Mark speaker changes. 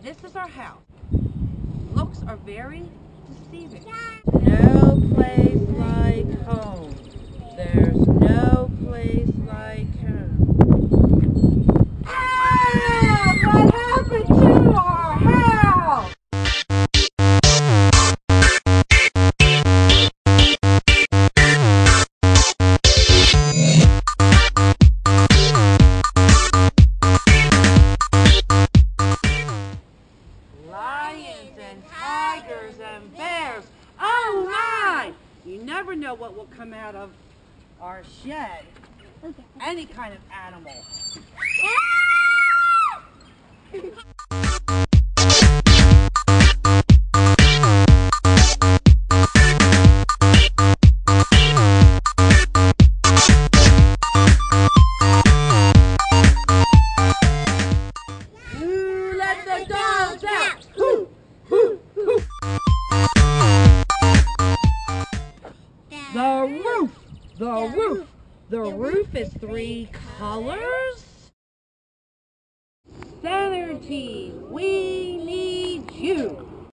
Speaker 1: this is our house. Looks are very deceiving. No place like home. There's no place like home. Ah! What happened to our house? Lions and tigers and bears. Oh my! You never know what will come out of our shed.
Speaker 2: Okay.
Speaker 1: Any kind of animal. Who let the dogs out? Who? Who? Who? The roof. The roof. The roof is 3 colors. Center team, we need you.